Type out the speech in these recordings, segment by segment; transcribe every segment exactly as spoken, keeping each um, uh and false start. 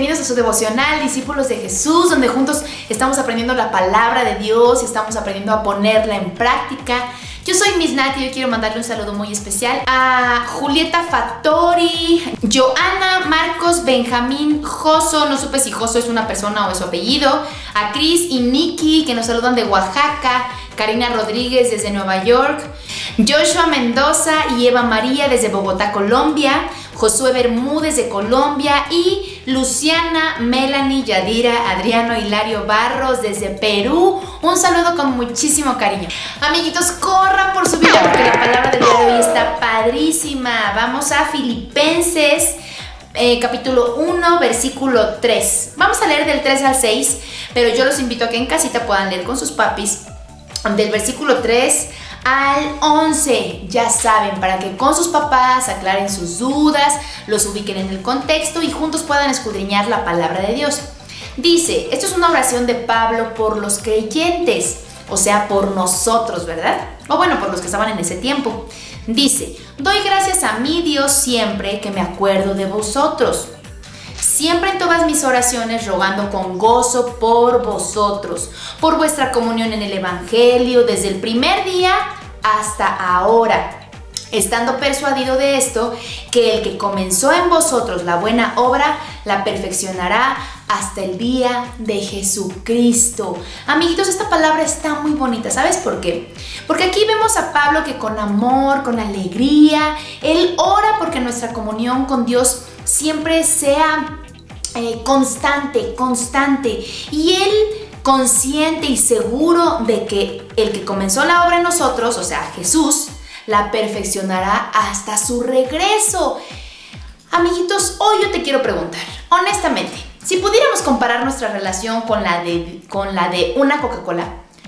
bienvenidos a su devocional Discípulos de Jesús, donde juntos estamos aprendiendo la palabra de Dios y estamos aprendiendo a ponerla en práctica. Yo soy Miss Nati y yo quiero mandarle un saludo muy especial a Julieta Fattori, Joana, Marcos, Benjamín, Joso, no supe si Joso es una persona o es su apellido, a Cris y Nikki que nos saludan de Oaxaca, Karina Rodríguez desde Nueva York, Joshua Mendoza y Eva María desde Bogotá, Colombia, Josué Bermúdez de Colombia y Luciana, Melanie, Yadira, Adriano, Hilario Barros desde Perú. Un saludo con muchísimo cariño. Amiguitos, corran por su vida porque la palabra del día de hoy está padrísima. Vamos a Filipenses eh, capítulo uno, versículo tres. Vamos a leer del tres al seis, pero yo los invito a que en casita puedan leer con sus papis del versículo tres al once, ya saben, para que con sus papás aclaren sus dudas, los ubiquen en el contexto y juntos puedan escudriñar la palabra de Dios. Dice, esto es una oración de Pablo por los creyentes, o sea, por nosotros, ¿verdad? O bueno, por los que estaban en ese tiempo. Dice, doy gracias a mi Dios siempre que me acuerdo de vosotros. Siempre en todas mis oraciones rogando con gozo por vosotros, por vuestra comunión en el Evangelio desde el primer día hasta ahora, estando persuadido de esto, que el que comenzó en vosotros la buena obra, la perfeccionará hasta el día de Jesucristo. Amiguitos, esta palabra está muy bonita, ¿sabes por qué? Porque aquí vemos a Pablo que con amor, con alegría, él ora porque nuestra comunión con Dios siempre sea eh, constante, constante. Y él consciente y seguro de que el que comenzó la obra en nosotros, o sea, Jesús, la perfeccionará hasta su regreso. Amiguitos, hoy yo te quiero preguntar, honestamente, si pudiéramos comparar nuestra relación con la de, con la de una Coca-Cola,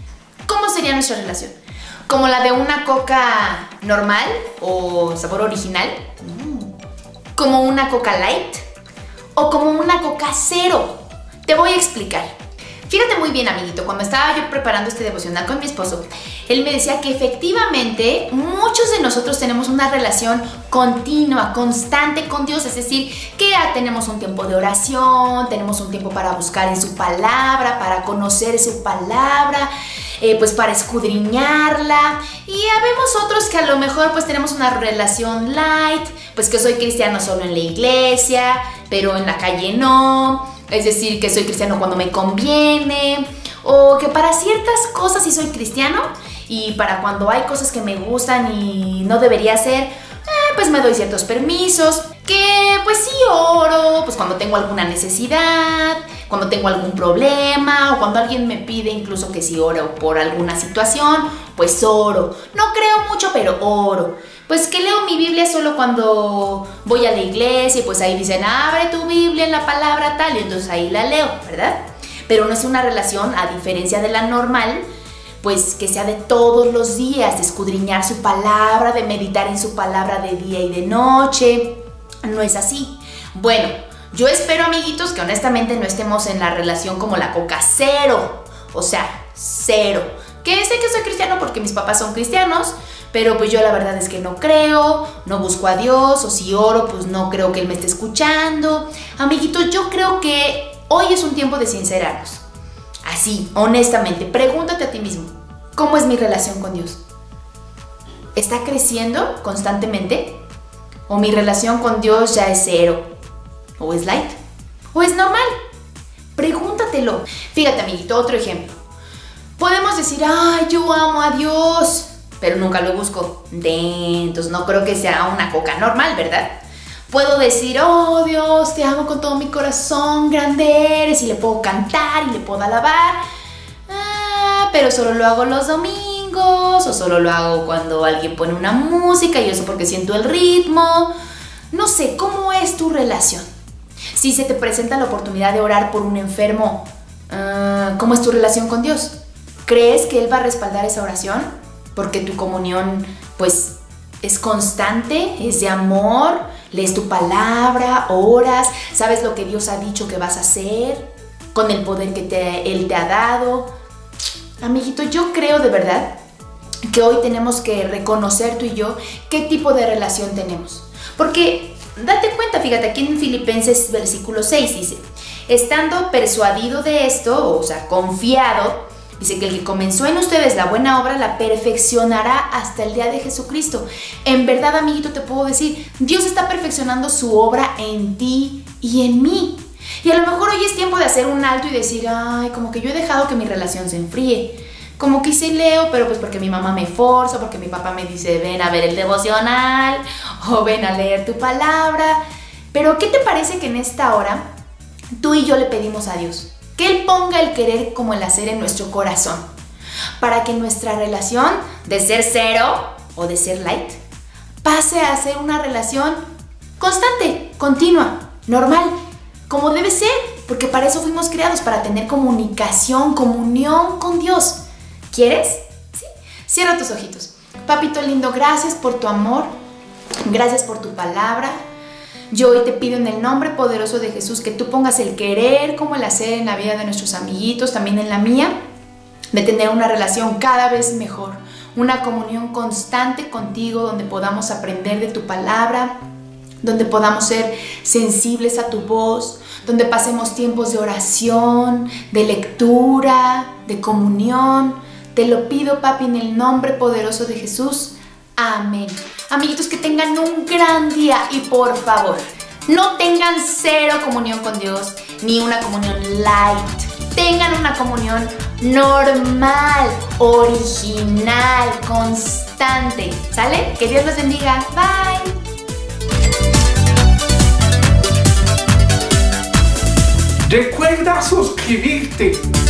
¿cómo sería nuestra relación? ¿Como la de una Coca normal o sabor original? ¿Como una Coca Light? ¿O como una Coca Cero? Te voy a explicar. Fíjate muy bien, amiguito, cuando estaba yo preparando este devocional con mi esposo, él me decía que efectivamente muchos de nosotros tenemos una relación continua, constante con Dios, es decir, que ya tenemos un tiempo de oración, tenemos un tiempo para buscar en su palabra, para conocer su palabra, eh, pues para escudriñarla, y habemos otros que a lo mejor pues tenemos una relación light, pues que soy cristiano solo en la iglesia, pero en la calle no. Es decir, que soy cristiano cuando me conviene, o que para ciertas cosas sí soy cristiano y para cuando hay cosas que me gustan y no debería hacer, eh, pues me doy ciertos permisos, que pues sí oro, pues cuando tengo alguna necesidad, cuando tengo algún problema o cuando alguien me pide incluso que si oro por alguna situación, pues oro. No creo mucho, pero oro. Pues que leo mi Biblia solo cuando voy a la iglesia y pues ahí dicen, abre tu Biblia en la palabra tal, y entonces ahí la leo, ¿verdad? Pero no es una relación, a diferencia de la normal, pues que sea de todos los días, de escudriñar su palabra, de meditar en su palabra de día y de noche. No es así. Bueno, yo espero, amiguitos, que honestamente no estemos en la relación como la Coca Cero, o sea, cero. Que sé que soy cristiano porque mis papás son cristianos, pero pues yo la verdad es que no creo, no busco a Dios, o si oro pues no creo que Él me esté escuchando. Amiguitos, yo creo que hoy es un tiempo de sincerarnos. Así, honestamente, pregúntate a ti mismo, ¿cómo es mi relación con Dios? ¿Está creciendo constantemente? ¿O mi relación con Dios ya es cero? ¿O es light? ¿O es normal? Pregúntatelo. Fíjate, amiguito, otro ejemplo. Podemos decir, ay, yo amo a Dios, pero nunca lo busco. De, entonces no creo que sea una Coca normal, ¿verdad? Puedo decir, oh Dios, te amo con todo mi corazón, grande eres, y le puedo cantar y le puedo alabar, ah, pero solo lo hago los domingos, o solo lo hago cuando alguien pone una música y eso porque siento el ritmo. No sé, ¿cómo es tu relación? Si se te presenta la oportunidad de orar por un enfermo, uh, ¿cómo es tu relación con Dios? ¿Crees que Él va a respaldar esa oración? Porque tu comunión, pues, es constante, es de amor, lees tu palabra, oras, sabes lo que Dios ha dicho que vas a hacer, con el poder que te, Él te ha dado. Amiguito, yo creo de verdad que hoy tenemos que reconocer tú y yo qué tipo de relación tenemos. Porque date cuenta, fíjate, aquí en Filipenses versículo seis dice, estando persuadido de esto, o sea, confiado, dice que el que comenzó en ustedes la buena obra la perfeccionará hasta el día de Jesucristo. En verdad, amiguito, te puedo decir, Dios está perfeccionando su obra en ti y en mí. Y a lo mejor hoy es tiempo de hacer un alto y decir, ay, como que yo he dejado que mi relación se enfríe. Como que sí leo, pero pues porque mi mamá me forza, porque mi papá me dice, ven a ver el devocional, o ven a leer tu palabra. Pero ¿qué te parece que en esta hora tú y yo le pedimos a Dios que Él ponga el querer como el hacer en nuestro corazón, para que nuestra relación de ser cero o de ser light pase a ser una relación constante, continua, normal, como debe ser, porque para eso fuimos creados, para tener comunicación, comunión con Dios. ¿Quieres? Sí. Cierra tus ojitos. Papito lindo, gracias por tu amor, gracias por tu palabra. Yo hoy te pido en el nombre poderoso de Jesús que tú pongas el querer como el hacer en la vida de nuestros amiguitos, también en la mía, de tener una relación cada vez mejor, una comunión constante contigo donde podamos aprender de tu palabra, donde podamos ser sensibles a tu voz, donde pasemos tiempos de oración, de lectura, de comunión. Te lo pido, papi, en el nombre poderoso de Jesús. Amén. Amiguitos, que tengan un gran día y por favor, no tengan cero comunión con Dios ni una comunión light. Tengan una comunión normal, original, constante. ¿Sale? Que Dios los bendiga. Bye. Recuerda suscribirte.